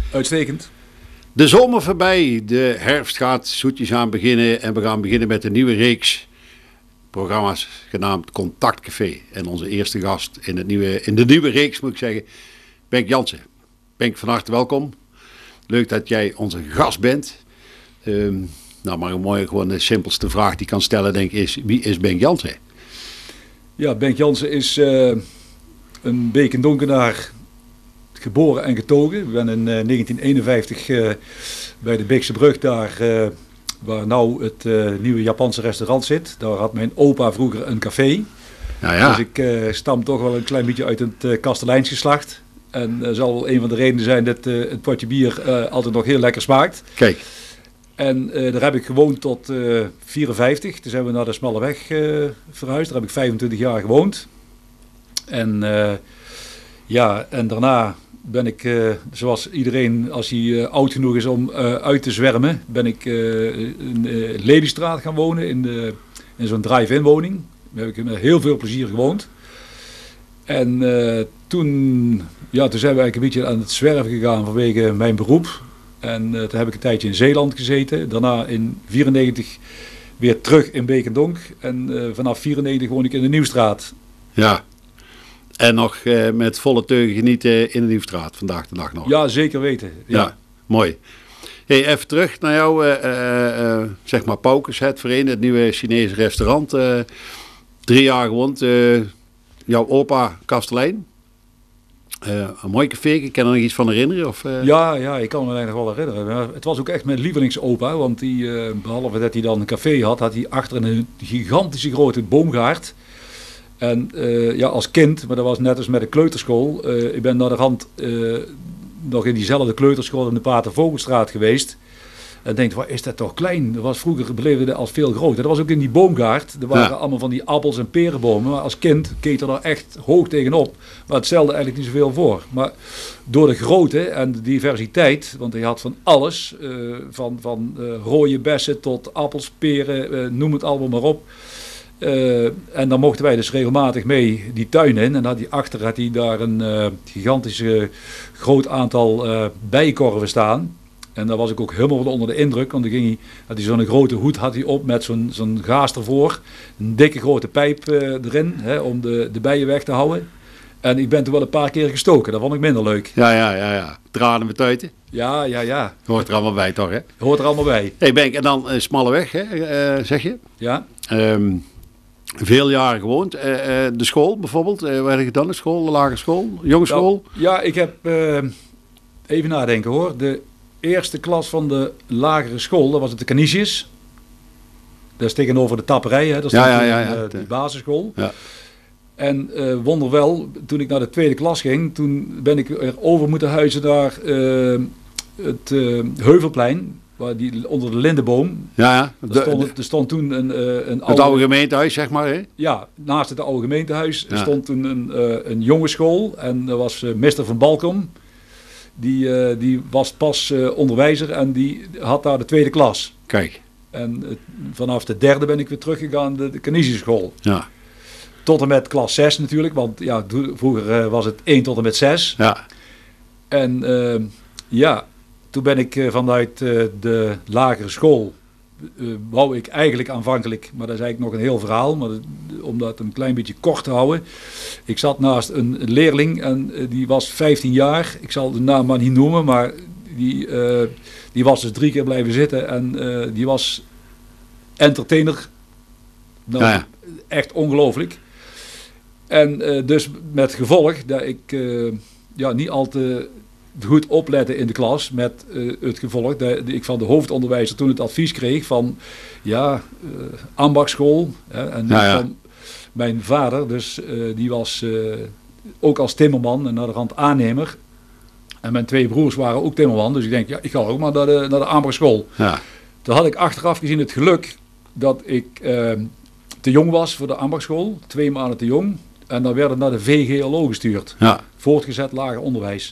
Uitstekend. De zomer voorbij, de herfst gaat zoetjes aan beginnen en we gaan beginnen met een nieuwe reeks programma's genaamd Contactcafé. En onze eerste gast in de nieuwe reeks, moet ik zeggen, Benk Jansen. Benk, van harte welkom. Leuk dat jij onze gast bent. Maar een mooie, gewoon de simpelste vraag die ik kan stellen, denk ik, is: wie is Benk Jansen? Ja, Benk Jansen is een Bekendonkenaar, geboren en getogen. Ik ben in 1951 bij de Beekse Brug, daar waar nou het nieuwe Japanse restaurant zit. Daar had mijn opa vroeger een café. Ja. Dus ik stam toch wel een klein beetje uit het Kastelijnsgeslacht. En zal wel een van de redenen zijn dat het potje bier altijd nog heel lekker smaakt. Kijk. En daar heb ik gewoond tot 54. Toen zijn we naar de Smalle Weg verhuisd. Daar heb ik 25 jaar gewoond. En en daarna ben ik, zoals iedereen, als hij oud genoeg is om uit te zwermen, ben ik in Lelystraat gaan wonen, in zo'n drive-in woning. Daar heb ik met heel veel plezier gewoond. En toen zijn we eigenlijk een beetje aan het zwerven gegaan vanwege mijn beroep. En toen heb ik een tijdje in Zeeland gezeten. Daarna in 94 weer terug in Bekendonk. En vanaf 94 woon ik in de Nieuwstraat. Ja. En nog met volle teugen genieten in de Nieuwstraat vandaag de dag nog. Ja, zeker weten. Ja, mooi. Hey, even terug naar jou, zeg maar Paukes, het Verenigd, het nieuwe Chinese restaurant. 3 jaar gewoond. Jouw opa Kastelein. Een mooi café, ik kan er nog iets van herinneren? Of, Ja, ik kan me eigenlijk nog wel herinneren. Het was ook echt mijn lievelingsopa, want die, behalve dat hij dan een café had hij achter een gigantische grote boomgaard. En als kind, maar dat was net als met de kleuterschool, ik ben naar de rand nog in diezelfde kleuterschool in de Pater Vogelstraat geweest. En denk, wat is dat toch klein? Dat was vroeger beleefde dat als veel groter. Dat was ook in die boomgaard. Er waren allemaal van die appels- en perenbomen. Maar als kind keek er daar echt hoog tegenop. Maar het stelde eigenlijk niet zoveel voor. Maar door de grootte en de diversiteit, want hij had van alles, van rode bessen tot appels, peren, noem het allemaal maar op. En dan mochten wij dus regelmatig mee die tuin in. En achter had hij daar een gigantische groot aantal bijenkorven staan. En daar was ik ook helemaal onder de indruk, want dan had hij zo'n grote hoed op met zo'n gaas ervoor. Een dikke grote pijp erin, om de bijen weg te houden. En ik ben toen wel een paar keer gestoken, dat vond ik minder leuk. Ja. Tranen met tuiten. Ja. Hoort er allemaal bij toch, hè? Hoort er allemaal bij. Hey Benk, en dan Smalle Weg, hè, zeg je? Ja. Veel jaren gewoond. De school bijvoorbeeld, waar heb je dan? De school, de lagere school, jongensschool? Ja, ik heb, even nadenken hoor, de eerste klas van de lagere school, dat was het de Canisius. Dat is tegenover de tapperij, hè. Dat is die basisschool. Ja. En wonderwel, toen ik naar de tweede klas ging, toen ben ik er over moeten huizen naar het Heuvelplein, waar onder de lindenboom. Ja. Er stond toen een het oude gemeentehuis, zeg maar, hè? Ja, naast het oude gemeentehuis stond toen een jongensschool. En er was Mr. van Balkom. Die was pas onderwijzer en die had daar de tweede klas. Kijk. En vanaf de derde ben ik weer teruggegaan de Canisius school. Ja. Tot en met klas 6 natuurlijk, want vroeger was het 1 tot en met 6. Ja. En toen ben ik vanuit de lagere school, wou ik eigenlijk aanvankelijk, maar dat is eigenlijk nog een heel verhaal, maar om dat een klein beetje kort te houden. Ik zat naast een leerling en die was 15 jaar, ik zal de naam maar niet noemen, maar die was dus 3 keer blijven zitten en die was entertainer. Nou, echt ongelooflijk. En dus met gevolg dat ik niet al te goed opletten in de klas, met het gevolg dat ik van de hoofdonderwijzer toen het advies kreeg van ambachtschool. Van mijn vader, dus die was ook als timmerman en naar de rand aannemer. En mijn 2 broers waren ook timmerman, dus ik denk, ik ga ook maar naar de ambachtschool. Ja. Toen had ik achteraf gezien het geluk dat ik te jong was voor de ambachtschool, 2 maanden te jong. En dan werd het naar de VGLO gestuurd. Ja. Voortgezet lager onderwijs.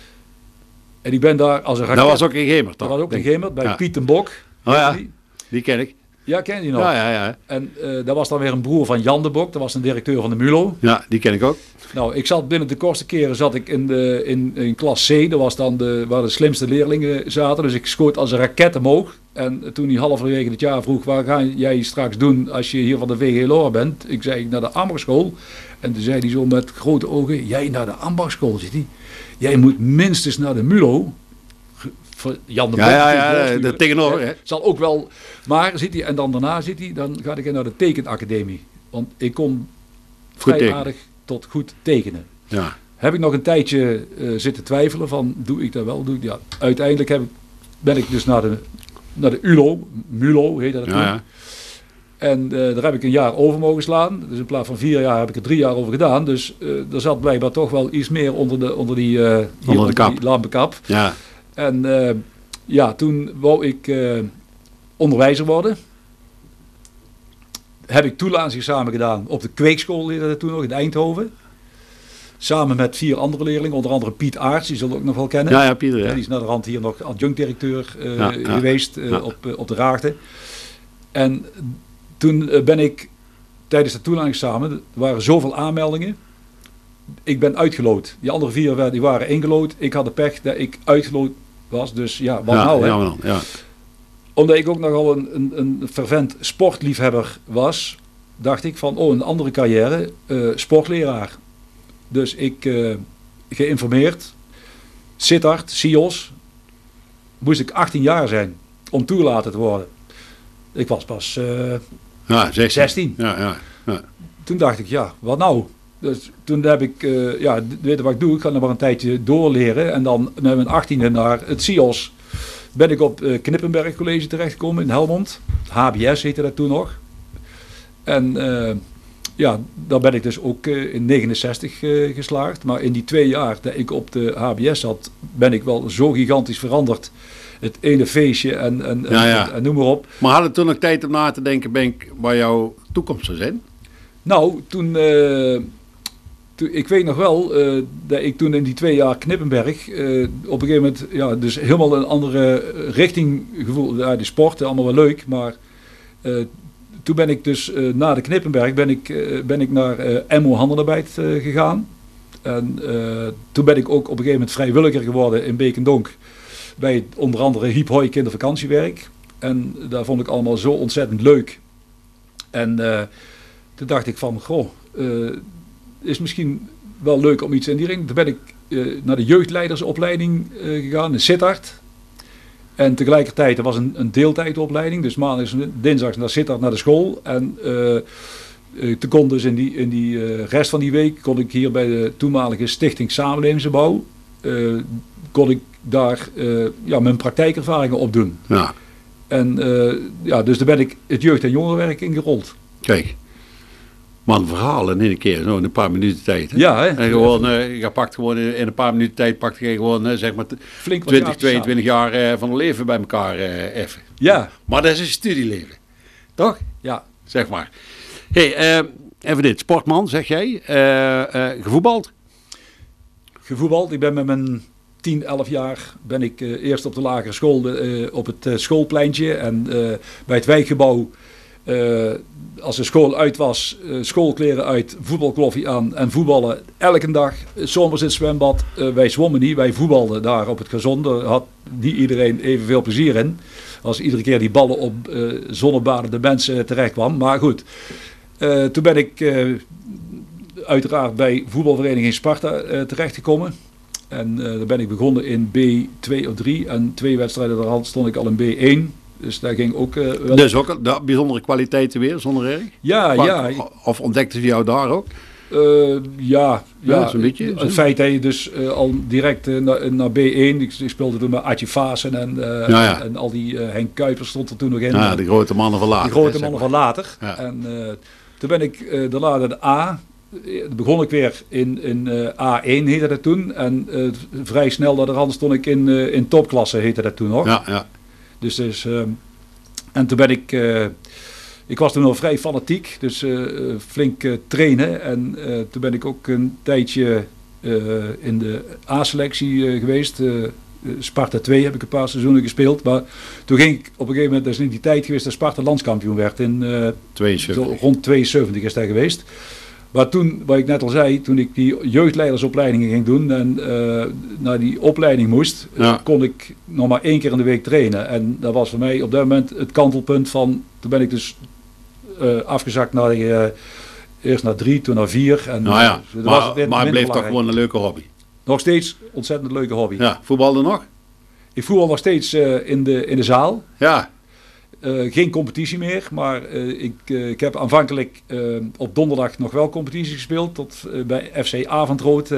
En ik ben daar als een raket. Dat was ook in Gemert, toch? Dat was ook in Gemert, bij Piet den Bok. Oh ja, die ken ik. Ja, ken je die nog? Ja. En dat was dan weer een broer van Jan de Bok. Dat was een directeur van de MULO. Ja, die ken ik ook. Nou, ik zat binnen de kortste keren zat ik in klas C. Dat was dan waar de slimste leerlingen zaten. Dus ik schoot als een raket omhoog. En toen hij halverwege het jaar vroeg, waar ga jij straks doen als je hier van de VGLOR bent? Ik zei, naar de ambachtschool. En toen zei hij zo met grote ogen, jij naar de ambachtschool, zit hij. Jij moet minstens naar de MULO. Jan de Bok. Ja, tegenover. Hè? Zal ook wel, maar zit hij, en dan daarna zit hij, dan ga ik naar de tekenacademie. Want ik kon vrij aardig tot goed tekenen. Ja. Heb ik nog een tijdje zitten twijfelen van, doe ik dat wel? Ja, uiteindelijk ben ik dus naar de MULO heet dat toen. Ja. En daar heb ik een jaar over mogen slaan. Dus in plaats van 4 jaar heb ik er 3 jaar over gedaan. Dus er zat blijkbaar toch wel iets meer onder die lampenkap. Ja. En toen wou ik onderwijzer worden. Heb ik toelatingsexamen gedaan op de kweekschool toen nog in Eindhoven. Samen met 4 andere leerlingen, onder andere Piet Aarts, die zullen ook nog wel kennen. Ja, Pieter. Ja. Die is naar de rand hier nog adjunct-directeur geweest op de Raagte. En toen ben ik tijdens het toelatingsexamen, er waren zoveel aanmeldingen. Ik ben uitgeloot. Die andere 4 die waren ingeloot. Ik had de pech dat ik uitgeloot was. Dus ja, wat nou hè? Ja. Omdat ik ook nogal een fervent sportliefhebber was, dacht ik van, een andere carrière, sportleraar. Dus ik geïnformeerd, Sittard, SIOS, moest ik 18 jaar zijn om toegelaten te worden. Ik was pas 16. Ja. Toen dacht ik, ja, wat nou? Dus toen heb ik, weet je wat ik doe? Ik ga nog maar een tijdje doorleren en dan met mijn 18e naar het SIOS ben ik op Knippenberg College terechtgekomen in Helmond. HBS heette dat toen nog. En daar ben ik dus ook in 69 geslaagd. Maar in die 2 jaar dat ik op de HBS zat, ben ik wel zo gigantisch veranderd. Het ene feestje en noem maar op. Maar had het toen nog tijd om na te denken, Benk, waar jouw toekomst zou zijn? Nou, toen ik weet nog wel dat ik toen in die 2 jaar Knippenberg op een gegeven moment dus helemaal een andere richting gevoeld. Ja, de sport, allemaal wel leuk, maar toen ben ik dus na de Knippenberg ben ik naar MO Handenarbeid gegaan. En toen ben ik ook op een gegeven moment vrijwilliger geworden in Beek-en-Donk. Bij onder andere Hiep Hoi kindervakantiewerk. En daar vond ik allemaal zo ontzettend leuk. En toen dacht ik van, is misschien wel leuk om iets in die ring. Toen ben ik naar de jeugdleidersopleiding gegaan in Sittard. En tegelijkertijd, er was een deeltijdopleiding. Dus maandags en dinsdags naar Sittard naar de school. En toen kon dus in die rest van die week, kon ik hier bij de toenmalige Stichting Samenlevingsbouw, kon ik daar mijn praktijkervaringen opdoen. Ja. En dus daar ben ik het jeugd- en jongerenwerk ingerold. Kijk. Maar een verhaal in een keer, zo in een paar minuten tijd. Hè? Ja, hè? En gewoon, je pakt gewoon in een paar minuten tijd, pakt je gewoon zeg maar 22 jaar van het leven bij elkaar even. Ja. Maar dat is een studieleven, toch? Ja. Zeg maar. Hey, even dit, sportman, zeg jij, gevoetbald? Gevoetbald, ik ben met mijn 10, 11 jaar ben ik eerst op de lagere school op het schoolpleintje en bij het wijkgebouw. Als de school uit was, schoolkleren uit, voetbalkloffie aan en voetballen elke dag. 's Zomers in het zwembad. Wij zwommen niet, wij voetbalden daar op het gazon. Daar had niet iedereen evenveel plezier in. Als iedere keer die ballen op zonnebadende mensen terecht kwam. Maar goed, toen ben ik uiteraard bij voetbalvereniging Sparta terechtgekomen. En daar ben ik begonnen in B2 of 3. En 2 wedstrijden daarhand stond ik al in B1. Dus daar ging ook wel... Dus ook de bijzondere kwaliteiten weer, zonder erg? Ja. Of ontdekten ze jou daar ook? Ja, zo'n beetje. Het feit dat je dus al direct naar B1, ik speelde toen met Adje Vaassen en al die Henk Kuipers stond er toen nog in. Ja, de grote mannen van later. De grote mannen van later. Ja. En toen ben ik de A, begon ik weer in A1 heette dat toen. En vrij snel daarna stond ik in topklasse heette dat toen nog. Ja. Dus en toen ben ik was toen al vrij fanatiek, dus flink trainen. En toen ben ik ook een tijdje in de A-selectie geweest. Sparta 2 heb ik een paar seizoenen gespeeld. Maar toen ging ik op een gegeven moment, dat is in die tijd geweest dat Sparta landskampioen werd. In 72. Rond 72 is dat geweest. Maar toen, wat ik net al zei, toen ik die jeugdleidersopleidingen ging doen en naar die opleiding moest, kon ik nog maar 1 keer in de week trainen. En dat was voor mij op dat moment het kantelpunt van, toen ben ik dus afgezakt naar eerst naar 3, toen naar 4. En, maar het bleef toch gewoon een leuke hobby? Nog steeds ontzettend leuke hobby. Ja, voetbalde nog? Ik voetbal nog steeds in de zaal. Ja. Geen competitie meer, maar ik heb aanvankelijk op donderdag nog wel competitie gespeeld, tot bij FC Avondrood.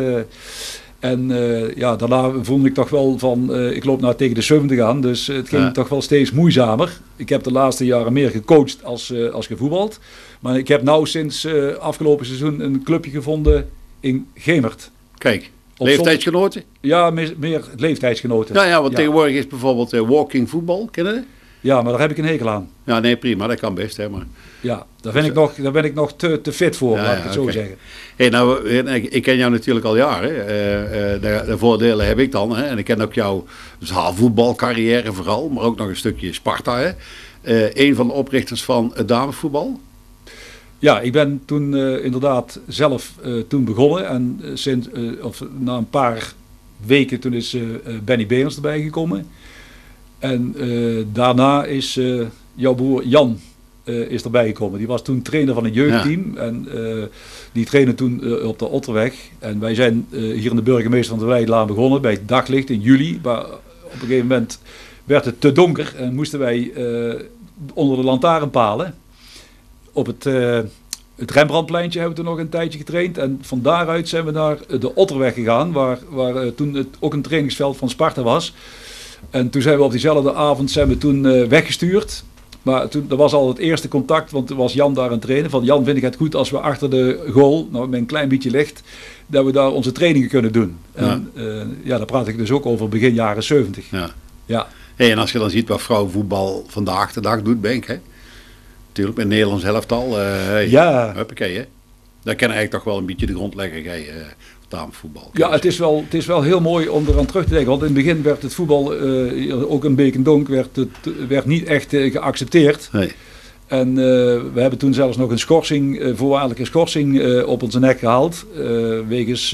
Daarna voelde ik toch wel van, ik loop nou tegen de 70 aan, dus het ging toch wel steeds moeizamer. Ik heb de laatste jaren meer gecoacht als gevoetbald. Maar ik heb nou sinds afgelopen seizoen een clubje gevonden in Gemert. Kijk, leeftijdsgenoten? Ja, meer leeftijdsgenoten. Ja, want tegenwoordig is bijvoorbeeld walking voetbal, kennen je? Ja, maar daar heb ik een hekel aan. Ja, nee, prima, dat kan best, hè. Maar... Ja, daar ben ik nog te fit voor, laat ik het zo zeggen. Hey, nou, ik ken jou natuurlijk al jaren. De voordelen heb ik dan. Hè. En ik ken ook jouw zaalvoetbalcarrière vooral, maar ook nog een stukje Sparta. Hè. Een van de oprichters van het damesvoetbal. Ja, ik ben toen inderdaad zelf toen begonnen. En na een paar weken toen is Benny Beers erbij gekomen. En daarna is jouw broer Jan is erbij gekomen. Die was toen trainer van een jeugdteam. Ja. En die trainde toen op de Otterweg. En wij zijn hier in de burgemeester van de Weidelaan begonnen bij het daglicht in juli. Maar op een gegeven moment werd het te donker en moesten wij onder de lantaarnpalen op het Rembrandtpleintje hebben we toen nog een tijdje getraind. En van daaruit zijn we naar de Otterweg gegaan, waar toen het ook een trainingsveld van Sparta was. En toen zijn we op diezelfde avond weggestuurd. Maar dat was al het eerste contact, want er was Jan daar aan het trainen. Van Jan, vind ik het goed als we achter de goal, nou met een klein beetje licht, dat we daar onze trainingen kunnen doen. En daar praat ik dus ook over begin jaren 70. Ja. Hey, en als je dan ziet wat vrouwenvoetbal vandaag de dag doet, Benk, hè? Natuurlijk, in Nederlands elftal. Huppakee, hè? Dat ken eigenlijk toch wel een beetje de grondlegger, damesvoetbal. Ja, het is wel heel mooi om eraan terug te denken. Want in het begin werd het voetbal, ook in Beek-en-Donk, werd niet echt geaccepteerd. Nee. En we hebben toen zelfs nog een voorwaardelijke schorsing op onze nek gehaald. Wegens,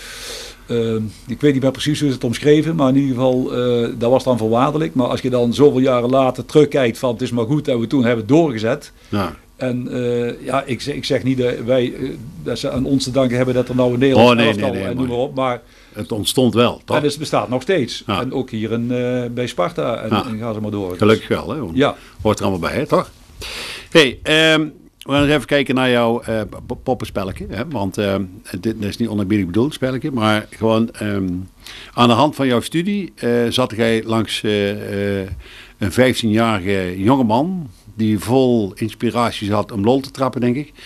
ik weet niet meer precies hoe ze het omschreven, maar in ieder geval, dat was dan voorwaardelijk. Maar als je dan zoveel jaren later terugkijkt van het is maar goed dat we toen hebben doorgezet. Ja. En ik zeg niet dat ze aan ons te danken hebben dat er nou een Nederlands elftal en noem maar op. Maar het ontstond wel, toch? En het bestaat nog steeds. Ja. En ook hier bij Sparta en gaan ze maar door. Gelukkig wel, hè? Ja. Hoort er allemaal bij, hè, toch? Hey, we gaan eens even kijken naar jouw poppenspelletje. Hè? Want dit is niet onerbiedig bedoeld, spelletje. Maar gewoon aan de hand van jouw studie zat jij langs een 15-jarige jongeman die vol inspiratie zat om lol te trappen, denk ik.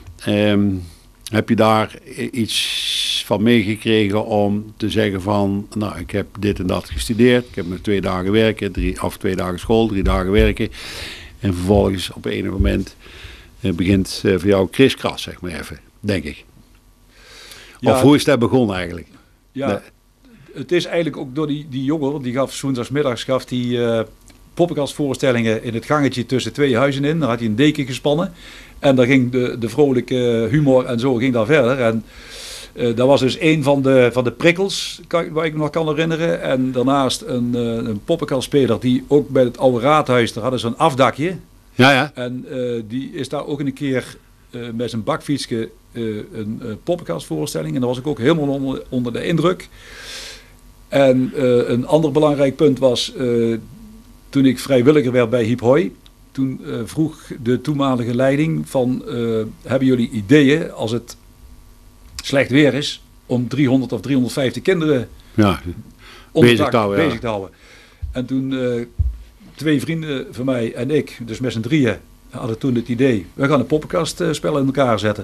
Heb je daar iets van meegekregen om te zeggen van, nou, ik heb dit en dat gestudeerd. Ik heb nog 2 dagen werken, 2 dagen school, 3 dagen werken. En vervolgens op een moment begint voor jou kriskras, zeg maar even, denk ik. Ja, of hoe is dat begonnen eigenlijk? Ja, het is eigenlijk ook door die jongen, die gaf woensdagsmiddags poppenkastvoorstellingen in het gangetje tussen 2 huizen in. Daar had hij een deken gespannen. En daar ging de vrolijke humor en zo ging daar verder. En dat was dus een van de prikkels waar ik me nog kan herinneren. En daarnaast een poppenkastspeler die ook bij het oude raadhuis, daar hadden ze een afdakje. Ja. En die is daar ook een keer met zijn bakfietsje een poppenkastvoorstelling. En daar was ik ook helemaal onder de indruk. En een ander belangrijk punt was, toen ik vrijwilliger werd bij Hiep Hoi, toen vroeg de toenmalige leiding van, hebben jullie ideeën als het slecht weer is, om 300 of 350 kinderen bezig te houden. En toen 2 vrienden van mij en ik, dus met z'n 3 hadden toen het idee, we gaan een poppenkastspel in elkaar zetten.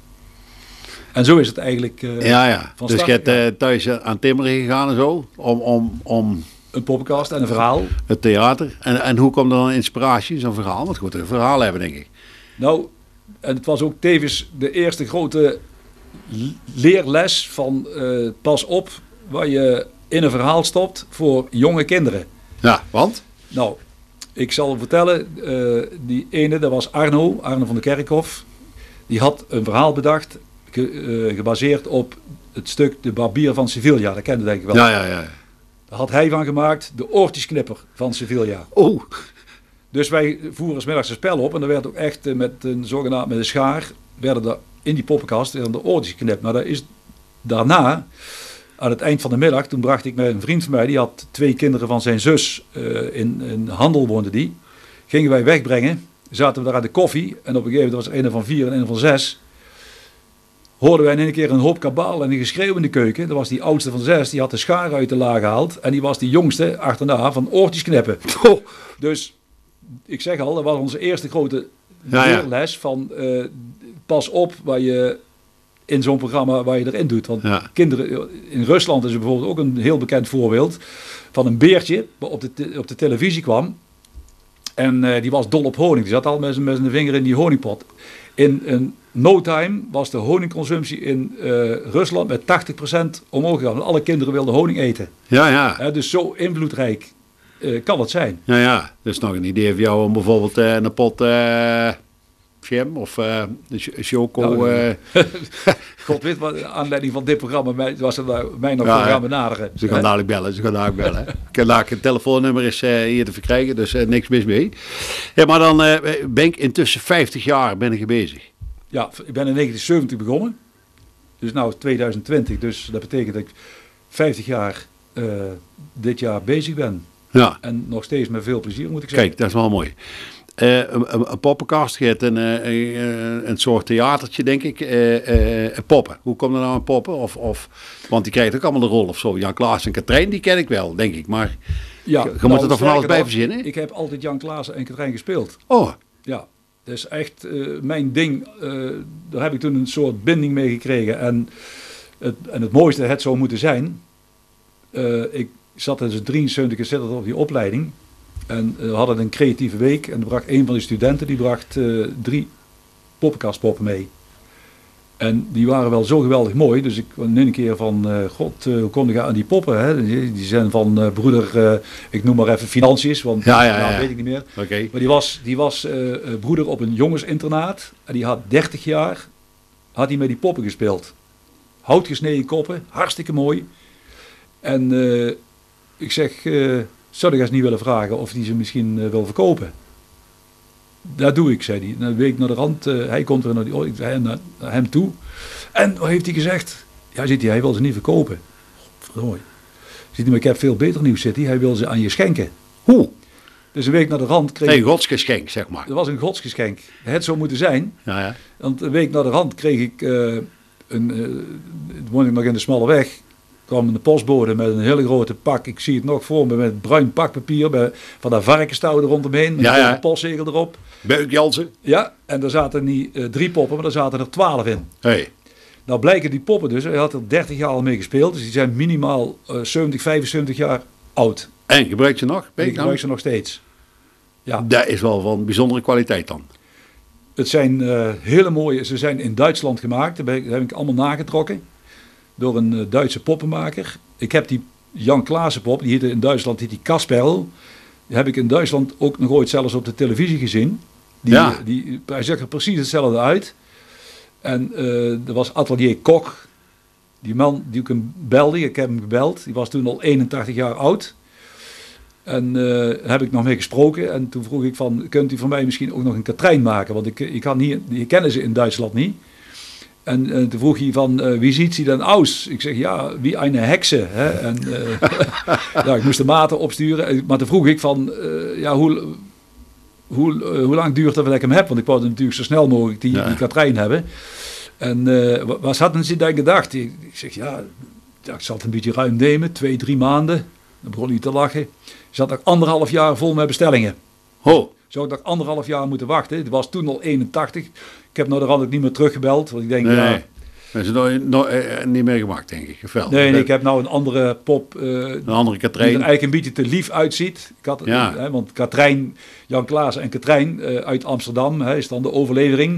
En zo is het eigenlijk van dus je bent thuis aan timmeren gegaan en zo, om een poppenkast en een verhaal. Het theater. En hoe komt er dan inspiratie, zo'n verhaal? Want goed, een verhaal hebben, denk ik. Nou, en het was ook tevens de eerste grote leerles van pas op waar je in een verhaal stopt voor jonge kinderen. Ja, want? Nou, ik zal vertellen, die ene, dat was Arno van der Kerkhof. Die had een verhaal bedacht, gebaseerd op het stuk De Barbier van Sevilla. Dat kende denk ik wel. Ja. Daar had hij van gemaakt, de oortjesknipper van Sevilla. Oh. Dus wij voeren 's middags een spel op en er werd ook echt met een schaar, werden er in die poppenkast de oortjes geknipt. Maar dat is daarna, aan het eind van de middag, toen bracht ik met een vriend van mij, die had 2 kinderen van zijn zus, in Handel woonde die. Gingen wij wegbrengen, zaten we daar aan de koffie en op een gegeven moment was er een van 4 en een van 6. Hoorden wij in een keer een hoop kabaal en een geschreeuw in de keuken. Dat was die oudste van 6, die had de schaar uit de la gehaald. En die was die jongste achterna van oortjes knippen. Oh. Dus ik zeg al, dat was onze eerste grote leerles van pas op waar je in zo'n programma waar je erin doet. Want kinderen, in Rusland is er bijvoorbeeld ook een heel bekend voorbeeld van een beertje wat op de televisie kwam. En die was dol op honing. Die zat al met zijn vinger in die honingpot. In no time was de honingconsumptie in Rusland met 80% omhoog gegaan. Want alle kinderen wilden honing eten. Ja. Dus zo invloedrijk kan het zijn. Ja. Dus nog een idee voor jou om bijvoorbeeld een pot jam of choco. God weet wat de aanleiding van dit programma was er mij nog gaan benaderen. Ze gaan dadelijk bellen. Ik heb daar een telefoonnummer is hier te verkrijgen, dus niks mis mee. Ja, maar dan ben ik intussen 50 jaar ben ik bezig. Ja, ik ben in 1970 begonnen. Dus nou 2020, dus dat betekent dat ik 50 jaar dit jaar bezig ben. Ja. En nog steeds met veel plezier, moet ik zeggen. Kijk, dat is wel mooi. Een poppenkast, een soort theatertje, denk ik. Poppen. Hoe komt er nou aan poppen? Want die krijgt ook allemaal een rol of zo. Jan Klaas en Katrijn, die ken ik wel, denk ik. Maar je moet er toch van alles bij verzinnen? Ik heb altijd Jan Klaas en Katrijn gespeeld. Oh. Ja, dat is echt mijn ding. Daar heb ik toen een soort binding mee gekregen. En het mooiste, het zou moeten zijn. Ik zat in 73 en op die opleiding. En we hadden een creatieve week. En er bracht een van die studenten, die bracht 3 poppenkastpoppen mee. En die waren wel zo geweldig mooi. Dus ik kwam een keer van, god, hoe kom je aan die poppen? Hè? Die zijn van broeder, ik noem maar even Financiës, want ja. weet ik niet meer. Okay. Maar die was broeder op een jongensinternaat. En die had 30 jaar, had hij met die poppen gespeeld. Houtgesneden koppen, hartstikke mooi. En ik zeg, zou ik eens niet willen vragen of die ze misschien wil verkopen? Dat doe ik, zei hij. Dan week naar de rand, hij komt er naar hem toe. En wat heeft hij gezegd? Ja, zit hij wil ze niet verkopen. Godverdomme. Ziet hij, maar ik heb veel beter nieuws, zit hij wil ze aan je schenken. Hoe? Dus een week naar de rand kreeg een godsgeschenk, zeg maar. Dat was een godsgeschenk. Het zou moeten zijn. Ja. Want een week naar de rand kreeg ik woonde ik nog in de smalle weg. Kwam een postbode met een hele grote pak. Ik zie het nog voor me met bruin pakpapier. Van dat varkenstouw rondomheen. Met een postzegel erop. Beuk Jansen. Ja, en daar zaten niet 3 poppen, maar daar zaten er 12 in. Hey. Nou blijken die poppen dus, hij had er 30 jaar al mee gespeeld. Dus die zijn minimaal 70, 75 jaar oud. En gebruik je nog? Ik gebruik ze nog steeds. Ja. Dat is wel van bijzondere kwaliteit dan. Het zijn hele mooie, ze zijn in Duitsland gemaakt. Dat heb ik allemaal nagetrokken. Door een Duitse poppenmaker. Ik heb die Jan Klaassen pop, die heette in Duitsland die Kasperl. Die heb ik in Duitsland ook nog ooit zelfs op de televisie gezien. Hij zag er precies hetzelfde uit. En er was Atelier Koch. Die man die ik hem belde, ik heb hem gebeld. Die was toen al 81 jaar oud. En daar heb ik nog mee gesproken. En toen vroeg ik van, kunt u voor mij misschien ook nog een Katrijn maken? Want ik kennen ze in Duitsland niet. En toen vroeg hij van, wie ziet ze dan aus? Ik zeg, ja, wie een hekse. Hè? En ja, ik moest de maten opsturen. Maar toen vroeg ik van, ja, hoe lang duurt het dat ik hem heb? Want ik wou natuurlijk zo snel mogelijk die Katrijn hebben. En wat hadden ze dan gedacht? Ik zeg, ja, ik zal het een beetje ruim nemen. 2-3 maanden. Dan begon hij te lachen. Ik zat nog 1,5 jaar vol met bestellingen. Oh. Zou ik nog 1,5 jaar moeten wachten? Het was toen al 81. Ik heb nou de rand ook niet meer teruggebeld. Want ik denk, dat is nog niet meer gemaakt, denk ik. Nee, ik heb nou een andere pop. Een andere Katrijn. Die er eigenlijk een beetje te lief uitziet. Want Katrijn, Jan Klaassen en Katrijn uit Amsterdam is dan de overlevering.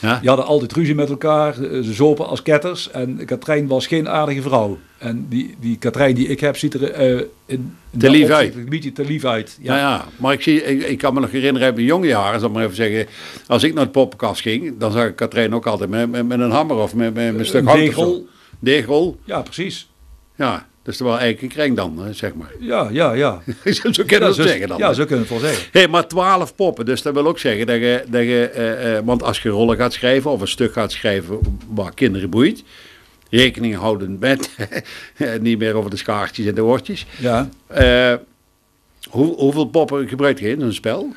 Ja? Die hadden altijd ruzie met elkaar. Ze zopen als ketters. En Katrijn was geen aardige vrouw. En die Katrijn die ik heb, ziet er te lief uit. Een beetje te lief uit. Ja, ja. Maar ik kan me nog herinneren, in mijn jonge jaren, zal ik maar even zeggen, als ik naar de poppenkast ging, dan zag ik Katrijn ook altijd met een hamer of met een stuk hout. Degel. Degel. Ja, precies. Ja, dus er was eigenlijk een kring dan, zeg maar. Ja. Zo kunnen we het zeggen dan. Ja, zo kunnen we het wel zeggen. Hey, maar 12 poppen, dus dat wil ook zeggen dat je want als je rollen gaat schrijven of een stuk gaat schrijven waar kinderen boeit, rekening houden met, niet meer over de schaartjes en de woordjes. Ja. Hoeveel poppen gebruik je in een spel?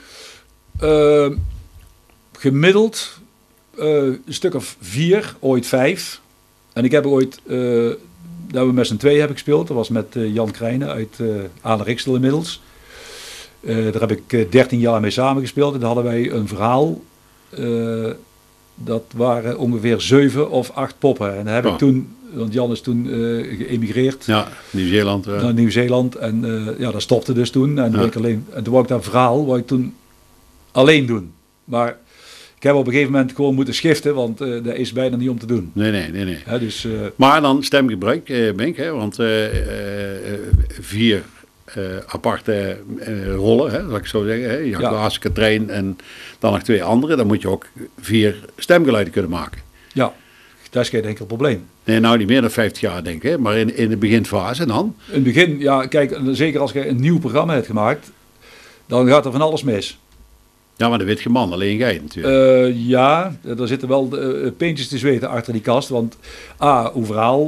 Gemiddeld een stuk of 4, ooit 5. En ik heb ooit, dat we met z'n twee hebben gespeeld. Dat was met Jan Krijnen uit Aalen-Riksel inmiddels. Daar heb ik 13 jaar mee samengespeeld. En dan hadden wij een verhaal. Dat waren ongeveer 7 of 8 poppen. En dan heb ik toen, want Jan is toen geëmigreerd. Ja, Nieuw-Zeeland. Naar Nieuw-Zeeland. En dat stopte dus toen. En, ik alleen, en toen wou ik dat verhaal wou ik toen alleen doen. Maar ik heb op een gegeven moment gewoon moeten schiften, want dat is bijna niet om te doen. Nee. Ja, dus, maar dan stemgebruik, Benk, hè, want 4 aparte rollen, hè, zal ik zo zeggen. Hè, Jan Klaas, Katrijn en dan nog 2 anderen. Dan moet je ook 4 stemgeluiden kunnen maken. Ja, dat is geen enkel probleem. Nee, nou niet meer dan 50 jaar denk ik, hè, maar in de beginfase dan? In het begin, ja, kijk, zeker als je een nieuw programma hebt gemaakt, dan gaat er van alles mis. Ja, maar dat weet je man, alleen jij natuurlijk. Ja, er zitten wel peentjes te zweten achter die kast. Want uw verhaal,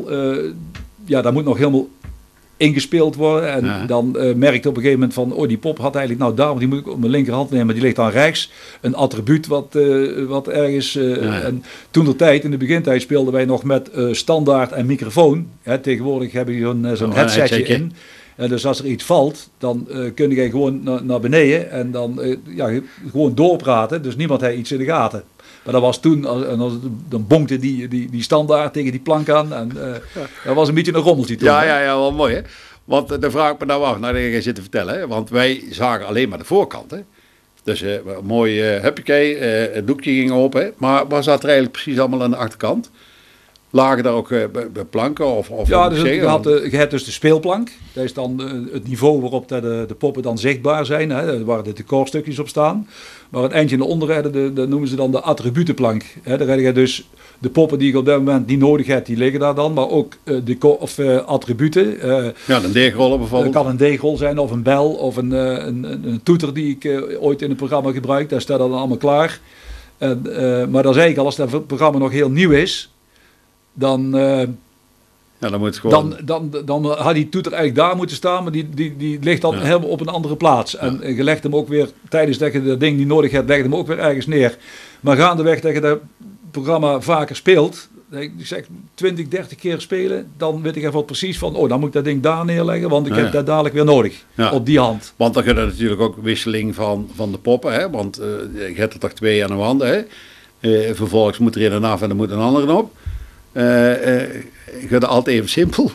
dat moet nog helemaal ingespeeld worden. En dan merk je op een gegeven moment van, die pop had eigenlijk nou daarom, die moet ik op mijn linkerhand nemen. Die ligt dan rechts. Een attribuut wat ergens... En toen de tijd, in de begintijd, speelden wij nog met standaard en microfoon. Tegenwoordig heb je zo'n headsetje in. En dus als er iets valt, dan kun je gewoon naar beneden en dan gewoon doorpraten. Dus niemand heeft iets in de gaten. Maar dat was toen, dan bonkte die standaard tegen die plank aan. En dat was een beetje een rommeltje toen. Ja, wel mooi hè. Want dan vraag ik me nou af, nou dat je zit te vertellen. Hè? Want wij zagen alleen maar de voorkant. Hè? Dus mooi huppakee, het doekje ging open. Hè? Maar wat zat er eigenlijk precies allemaal aan de achterkant? Lagen daar ook planken? Of ja, dus je hebt dus de speelplank. Dat is dan het niveau waarop de poppen dan zichtbaar zijn. Hè, waar de decorstukjes op staan. Maar het eindje naar onderen, dat noemen ze dan de attributenplank. Hè, daar heb je dus de poppen die je op dat moment niet nodig hebt, die liggen daar dan. Maar ook attributen. Ja, een deegrol bijvoorbeeld. Dat kan een deegrol zijn of een bel of een toeter die ik ooit in het programma gebruik. Daar staat dan allemaal klaar. Maar dat is eigenlijk al, als dat programma nog heel nieuw is... Dan moet het gewoon... dan had die toeter eigenlijk daar moeten staan, maar die ligt dan helemaal op een andere plaats. Ja. En je legt hem ook weer, tijdens dat je dat ding niet nodig hebt, leg je hem ook weer ergens neer. Maar gaandeweg dat je dat programma vaker speelt, ik zeg 20, 30 keer spelen, dan weet ik even precies van, dan moet ik dat ding daar neerleggen, want ik heb dat dadelijk weer nodig, op die hand. Want dan gaat er natuurlijk ook wisseling van de poppen, hè? Want je hebt er toch 2 aan de wanden, hè? Vervolgens moet er een af en dan moet een andere op. Gaat het altijd even simpel?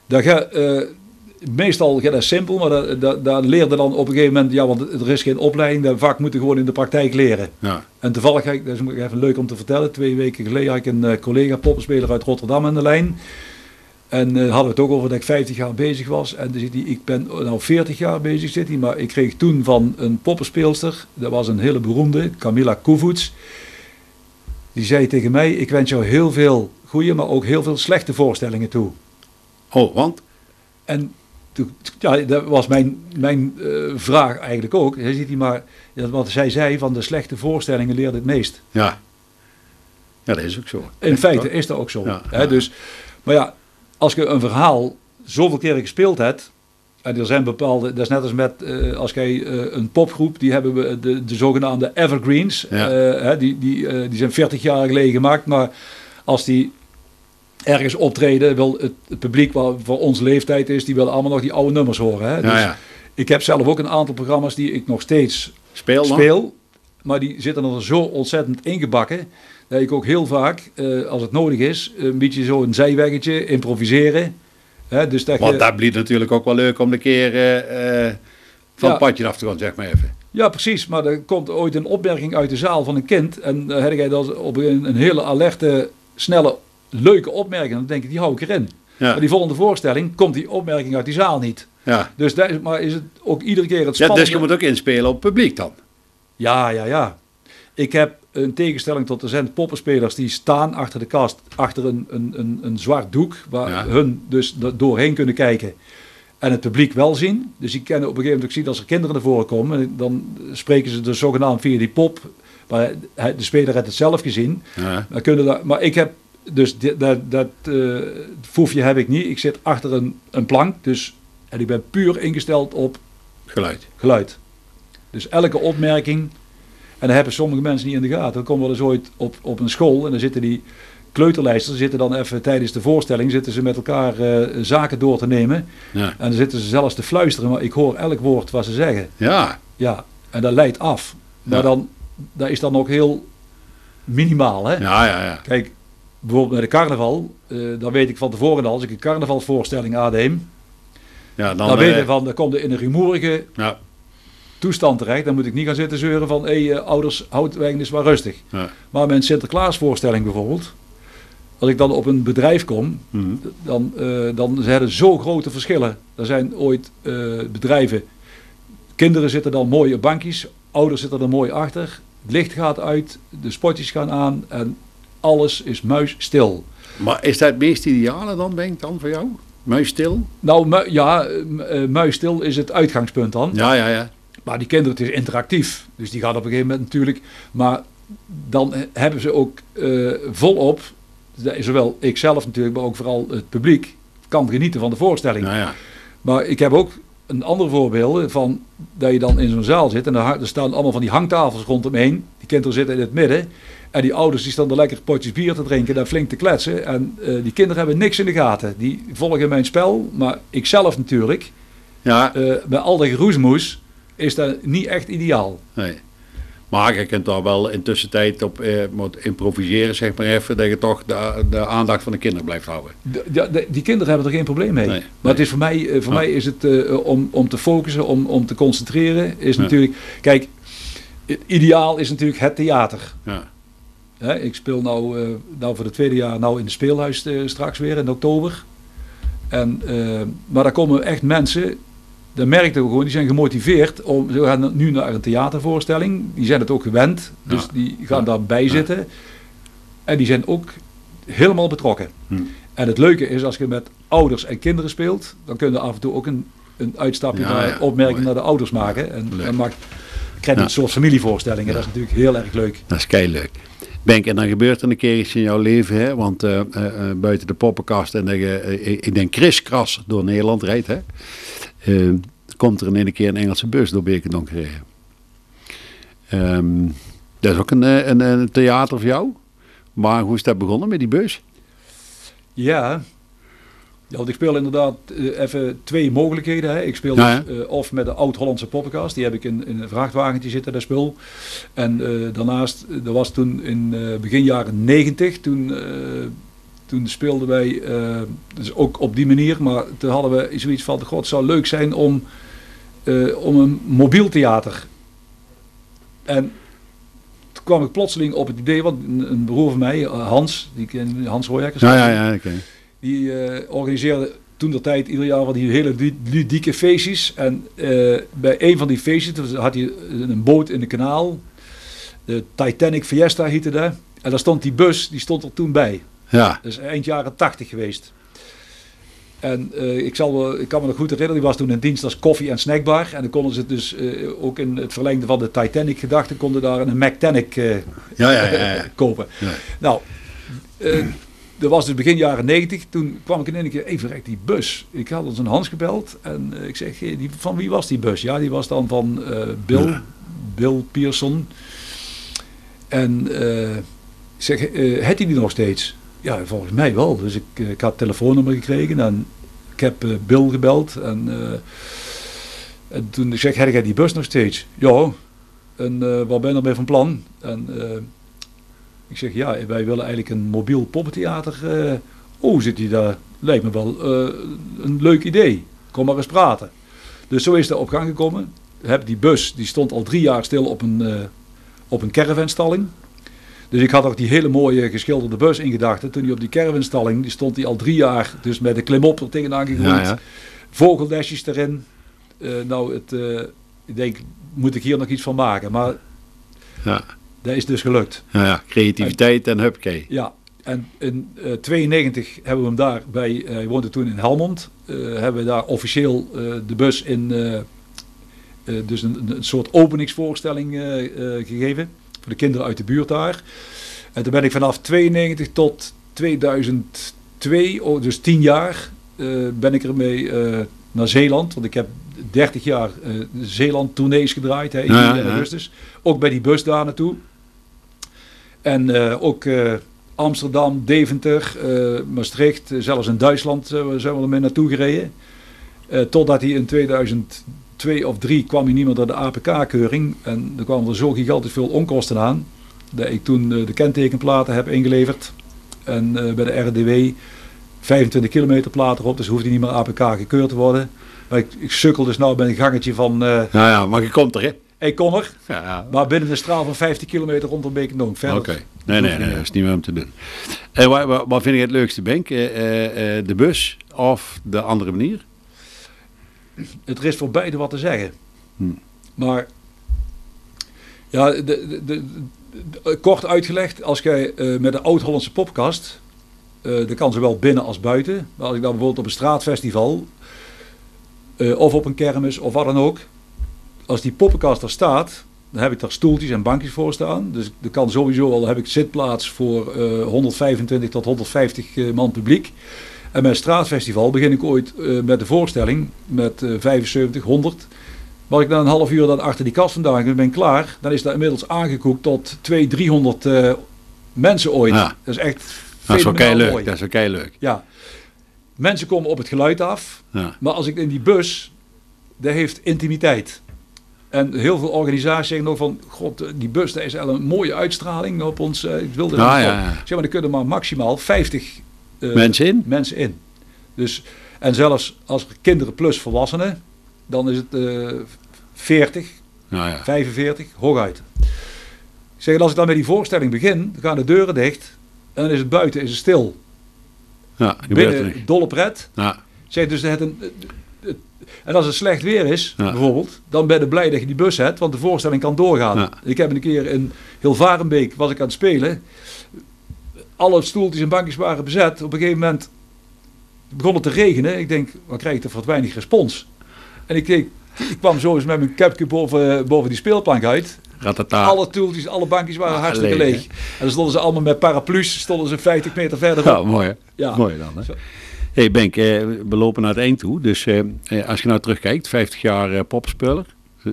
Meestal gaat dat simpel, maar daar leerde dan op een gegeven moment, want er is geen opleiding, dat vak moet je gewoon in de praktijk leren. Ja. En toevallig, dat is even leuk om te vertellen, 2 weken geleden had ik een collega poppenspeler uit Rotterdam aan de lijn. En hadden we het ook over dat ik 50 jaar bezig was. En dan zit hij, ik ben nou 40 jaar bezig, zit hij, maar ik kreeg toen van een poppenspeelster, dat was een hele beroemde, Camilla Koevoets. Die zei tegen mij, ik wens jou heel veel goede, maar ook heel veel slechte voorstellingen toe. Oh, want? En dat was mijn vraag eigenlijk ook. Hij ziet hij maar, wat zij zei, van de slechte voorstellingen leert het meest. Ja, dat is ook zo. In feite is dat ook zo. Ja. Dus, maar ja, als je een verhaal zoveel keren gespeeld hebt, en er zijn bepaalde, dat is net als met, als jij een popgroep, die hebben we de zogenaamde evergreens. Ja. Die zijn 40 jaar geleden gemaakt, maar als die ergens optreden, wil het publiek wat voor onze leeftijd is, die willen allemaal nog die oude nummers horen. Hè? Dus ik heb zelf ook een aantal programma's die ik nog steeds speel, maar die zitten er zo ontzettend ingebakken, dat ik ook heel vaak, als het nodig is, een beetje zo een zijweggetje, improviseren. Dus dat blijft natuurlijk ook wel leuk om een keer van het padje af te gaan, zeg maar even. Ja, precies. Maar er komt ooit een opmerking uit de zaal van een kind. En dan heb jij dan op een hele alerte, snelle, leuke opmerking. Dan denk ik, die hou ik erin. Ja. Maar die volgende voorstelling komt die opmerking uit die zaal niet. Ja. Dus maar is het ook iedere keer het Ja, spannende... dus je moet ook inspelen op het publiek dan. Ja. Ik heb een tegenstelling tot de zendpoppenspelers die staan achter de kast, achter een zwart doek, waar hun dus doorheen kunnen kijken en het publiek wel zien. Dus die kennen op een gegeven moment ook zien als er kinderen naar voren komen, dan spreken ze dus zogenaamd via die pop, maar de speler heeft het zelf gezien. Ja. Maar ik heb dus dat foefje heb ik niet. Ik zit achter een plank, dus en ik ben puur ingesteld op geluid. Dus elke opmerking. En dat hebben sommige mensen niet in de gaten. Dan komen we wel eens ooit op een school en dan zitten die kleuterlijsters zitten dan even tijdens de voorstelling zitten ze met elkaar zaken door te nemen. Ja. En dan zitten ze zelfs te fluisteren, maar ik hoor elk woord wat ze zeggen. Ja. Ja, en dat leidt af. Maar dan, dat is dan ook heel minimaal. Hè? Ja. Kijk, bijvoorbeeld met de carnaval, dan weet ik van tevoren al, als ik een carnavalsvoorstelling aanneem, dan weet ik van, dan komt er in een rumoerige toestand terecht. Dan moet ik niet gaan zitten zeuren van, ouders, houd wij eens maar rustig. Ja. Maar met een Sinterklaasvoorstelling bijvoorbeeld, als ik dan op een bedrijf kom, dan zijn er zo grote verschillen. Er zijn ooit bedrijven, kinderen zitten dan mooi op bankjes, ouders zitten er mooi achter, het licht gaat uit, de spotjes gaan aan en alles is muisstil. Maar is dat het meest ideale dan, denk ik dan, voor jou? Muisstil? Nou, muisstil is het uitgangspunt dan. Ja. Maar die kinderen, het is interactief. Dus die gaan op een gegeven moment natuurlijk... Maar dan hebben ze ook volop, zowel ik zelf natuurlijk, maar ook vooral het publiek, kan genieten van de voorstelling. Ja. Maar ik heb ook een ander voorbeeld van dat je dan in zo'n zaal zit en er staan allemaal van die hangtafels rondomheen. Die kinderen zitten in het midden. En die ouders die staan er lekker potjes bier te drinken en flink te kletsen. En die kinderen hebben niks in de gaten. Die volgen mijn spel, maar ik zelf natuurlijk. Ja. Bij al die geroesmoes is dat niet echt ideaal. Nee. Maar je kunt daar wel in tussentijd op improviseren, zeg maar even, dat je toch de aandacht van de kinderen blijft houden. Die kinderen hebben er geen probleem mee. Nee. Maar het is voor mij is het om te focussen, om te concentreren, is natuurlijk... Kijk, het ideaal is natuurlijk het theater. Ja. Ik speel nou voor het tweede jaar in het Speelhuis straks weer in oktober. Maar daar komen echt mensen, dat merkten we gewoon, die zijn gemotiveerd om, ze gaan nu naar een theatervoorstelling, die zijn het ook gewend, dus die gaan daarbij zitten. En die zijn ook helemaal betrokken. En het leuke is, als je met ouders en kinderen speelt, dan kun je af en toe ook een uitstapje naar opmerking naar de ouders maken. En dan krijg je een soort familievoorstellingen, dat is natuurlijk heel erg leuk. Dat is keileuk. Benk, en dan gebeurt er een keer iets in jouw leven, hè? Want buiten de poppenkast en dat je, ik denk kriskras door Nederland rijdt, hè? Komt er in een keer een Engelse bus door Beekendonk gereden. Dat is ook een theater voor jou. Maar hoe is dat begonnen met die bus? Ja, want ik speel inderdaad even twee mogelijkheden. Hè. Ik speel of met de Oud-Hollandse poppenkast. Die heb ik in een vrachtwagentje zitten, dat spul. En daarnaast, dat was toen in begin jaren 90. Toen speelden wij, dus ook op die manier. Maar toen hadden we zoiets van, god, het zou leuk zijn om een mobiel theater. En toen kwam ik plotseling op het idee, want een broer van mij, Hans Royakkers. Ja, oké. Die organiseerde toen de tijd ieder jaar die hele ludieke feestjes. En bij een van die feestjes had hij een boot in het kanaal. De Titanic Fiesta heette dat. En daar stond die bus, die stond er toen bij. Ja. Dat is eind jaren 80 geweest. En ik kan me nog goed herinneren, die was toen in dienst als koffie- en snackbar. En dan konden ze dus ook in het verlengde van de Titanic gedachte, konden daar een McTanic kopen. Ja. Nou, dat was dus begin jaren 90. Toen kwam ik in één keer, even die bus. Ik had ons een Hans gebeld en ik zeg, van wie was die bus? Ja, die was dan van Bill Pearson. En ik zeg, heeft hij die nog steeds? Ja, volgens mij wel. Dus ik had het telefoonnummer gekregen en ik heb Bill gebeld. En toen ik zeg, heb jij die bus nog steeds? Ja. En wat ben je ermee van plan? En ik zeg, ja, wij willen eigenlijk een mobiel poppentheater. Zit hij daar? Lijkt me wel een leuk idee. Kom maar eens praten. Dus zo is dat op gang gekomen. heb die bus, die stond al 3 jaar stil op een caravanstalling. Dus ik had ook die hele mooie geschilderde bus in gedachten. Toen hij op die caravanstalling, die stond die al 3 jaar, dus met de klimop er tegenaan gegroeid. Ja, ja. Vogeldesjes erin. Ik denk, moet ik hier nog iets van maken? Maar dat is dus gelukt. Ja, creativiteit en huppakee. Ja, en in 92 hebben we hem daar bij, hij woonde toen in Helmond, hebben we daar officieel de bus in, dus een soort openingsvoorstelling gegeven. Voor de kinderen uit de buurt daar. En toen ben ik vanaf 92 tot 2002, dus 10 jaar, ben ik ermee naar Zeeland. Want ik heb 30 jaar Zeeland tournees gedraaid in augustus. Ook bij die bus daar naartoe. En ook Amsterdam, Deventer, Maastricht, zelfs in Duitsland zijn we ermee naartoe gereden. Totdat hij in 2002 of 3 kwam hij niet meer door de APK-keuring. En er kwamen er zo gigantisch veel onkosten aan. Dat ik toen de kentekenplaten heb ingeleverd. En bij de RDW 25 kilometer platen erop. Dus hoeft hij niet meer APK gekeurd te worden. Maar ik sukkel dus nou bij een gangetje van... maar je komt er, hè? Ik kon er. Ja. Maar binnen een straal van 50 kilometer rond een Beekendonk. Oké. Nee, dat is niet meer om te doen. En wat vind je het leukste, Benk? De bus of de andere manier? Er is voor beide wat te zeggen. Maar ja, kort uitgelegd, als jij met een oud-Hollandse popkast, dat kan zowel binnen als buiten. Maar als ik dan bijvoorbeeld op een straatfestival of op een kermis of wat dan ook, als die poppenkast er staat, dan heb ik daar stoeltjes en bankjes voor staan. Dus er kan sowieso al, heb ik zitplaats voor 125 tot 150 man publiek. En bij een straatfestival begin ik ooit met de voorstelling met 75, 100. Waar ik dan een half uur dan achter die kast vandaan ben, ben ik klaar. Dan is dat inmiddels aangekoekt tot 200, 300 mensen ooit. Ja. Dat is echt fenomenaal mooi. Dat is ook kei leuk. Ja. Mensen komen op het geluid af. Ja. Maar als ik in die bus, dat heeft intimiteit. En heel veel organisaties zeggen nog van, god, die bus, dat is eigenlijk een mooie uitstraling op ons. Ik wilde zeg maar, er kunnen maar maximaal 50 mensen in. Dus, en zelfs als er kinderen plus volwassenen, dan is het 40, 45, hooguit. Ik zeg, als ik dan met die voorstelling begin, dan gaan de deuren dicht en dan is het buiten is het stil. Ja, binnen dolle pret. Ja. Zeg, dus en als het slecht weer is, bijvoorbeeld, dan ben je blij dat je die bus hebt, want de voorstelling kan doorgaan. Ja. Ik heb een keer in Hilvarenbeek, was ik aan het spelen, alle stoeltjes en bankjes waren bezet. Op een gegeven moment begon het te regenen. Ik denk, wat krijg ik er voor weinig respons? En ik kwam zo eens met mijn kapje boven die speelplank uit. Ratata. Alle stoeltjes, alle bankjes waren hartstikke leeg. En dan stonden ze allemaal met paraplu's, stonden ze 50 meter verderop. Ja, mooi hè? Ja. Mooi dan hè? Hey Benk, we lopen naar het eind toe. Dus als je nou terugkijkt, 50 jaar popspeler.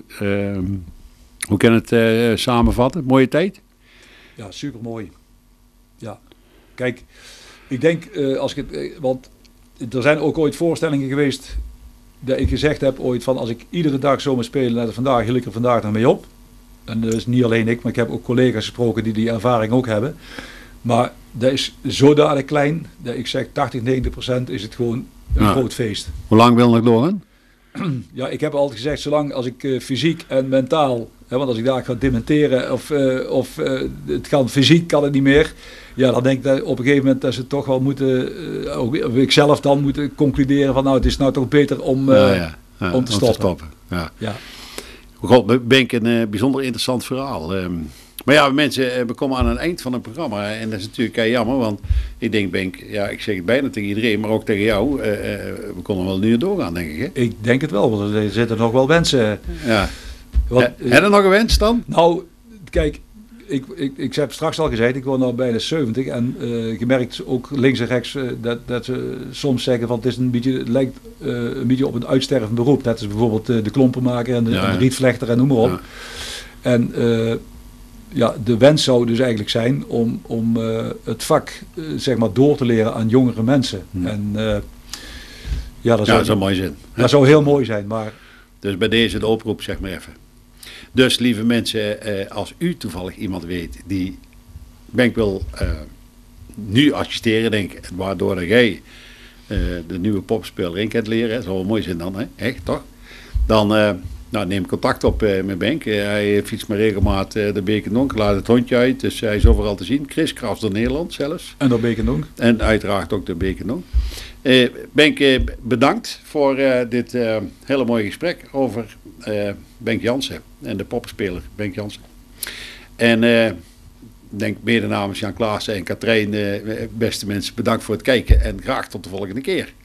Hoe kan je het samenvatten? Mooie tijd? Ja, supermooi. Ja. Kijk, ik denk, want er zijn ook ooit voorstellingen geweest dat ik gezegd heb ooit van, als ik iedere dag zo moet spelen, net als vandaag, hield ik er vandaag nog mee op. En dat is niet alleen ik, maar ik heb ook collega's gesproken die ervaring ook hebben. Maar dat is zodanig klein, dat ik zeg 80-90% is het gewoon een groot feest. Hoe lang wil het nog doorgaan? Ja, ik heb altijd gezegd, zolang als ik fysiek en mentaal, want als ik daar ga dementeren of het kan fysiek kan het niet meer. Ja, dan denk ik dat op een gegeven moment dat ze toch wel moeten, ook ik zelf dan moeten concluderen van nou, het is nou toch beter om te stoppen. Ja. God, Benk, een bijzonder interessant verhaal. Maar ja, mensen, we komen aan het eind van het programma en dat is natuurlijk jammer, want ik denk, Benk, ik zeg het bijna tegen iedereen, maar ook tegen jou, we konden wel nu doorgaan, denk ik. Hè? Ik denk het wel, want er zitten nog wel wensen. Ja. Heb je nog een wens dan? Nou, kijk, ik heb straks al gezegd, ik word nou bijna 70 en gemerkt ook links en rechts dat ze soms zeggen van het lijkt een beetje op een uitstervend beroep. Dat is bijvoorbeeld de klompenmaker en de rietvlechter en noem maar op. Ja. En de wens zou dus eigenlijk zijn om het vak zeg maar door te leren aan jongere mensen. En dat zou mooi zijn. Dat zou heel mooi zijn, maar... Dus bij deze de oproep, zeg maar even. Dus lieve mensen, als u toevallig iemand weet die Benk wil nu assisteren, denk ik, waardoor dat jij de nieuwe popspeler in kunt leren, dat zou wel mooi zijn dan, hè? Echt, toch? Dan Nou, neem contact op met Benk. Hij fietst me regelmatig de Beekendonk, laat het hondje uit. Dus hij is overal te zien. Chris Crafts door Nederland zelfs. En door Beekendonk. En uiteraard ook de Beekendonk. Benk, bedankt voor dit hele mooie gesprek over Benk Jansen en de poppenspeler Benk Jansen. En ik denk mede namens Jan Klaassen en Katrijn, beste mensen, bedankt voor het kijken en graag tot de volgende keer.